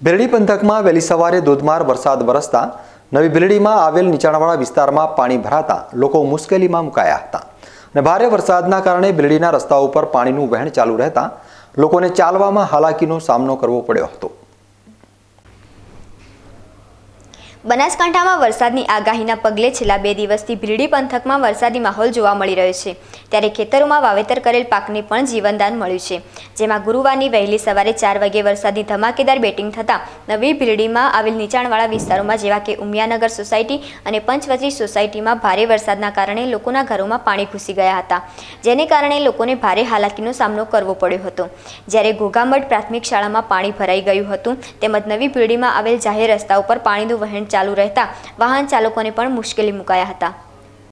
ભીલડી પંથકમાં વહેલી સવારે ધોધમાર વરસાદ વરસતા નવી ભીલડીમાં આવેલ નીચાણવાળા વિસ્તારમાં પાણી ભરાતા લોકો મુશ્કેલીમાં મુકાયા હતા અને ભારે વરસાદના કારણે ભીલડીના રસ્તાઓ ઉપર પાણીનું વહેણ ચાલુ રહેતા લોકોને ચાલવામાં હાલાકીનો સામનો કરવો પડ્યો હતો। બનાસકાંઠામાં વરસાદની આગાહીના પગલે છેલ્લા 2 દિવસથી ભીલડી પંથકમાં વરસાદી માહોલ જોવા મળી રહ્યો છે, ત્યારે ખેતરોમાં વાવેતર કરેલ પાકને પણ જીવનદાન મળ્યું છે, જેમાં ગુરુવારની વહેલી સવારે 4 વાગે વરસાદની ધમાકેદાર બેટિંગ થતાં નવી ભીલડીમાં આવેલ નીચાણવાળા વિસ્તારોમાં જેવા કે ઉમિયાનગર સોસાયટી અને પંચવટી સોસાયટીમાં ભારે વરસાદના કારણે લોકોના ઘરોમાં પાણી ઘૂસી ગયા હતા, જેને કારણે લોકોને ભારે હાલાકીનો સામનો કરવો પડ્યો હતો। જ્યારે ઘોઘામઠ પ્રાથમિક શાળામાં પાણી ભરાઈ ગયું હતું, તેમજ નવી ભીલડીમાં આવેલ જાહેર રસ્તા ઉપર પાણીનું વહેણ ચાલુ રહેતા વાહન ચાલકોને પણ મુશ્કેલી મુકાયા હતા।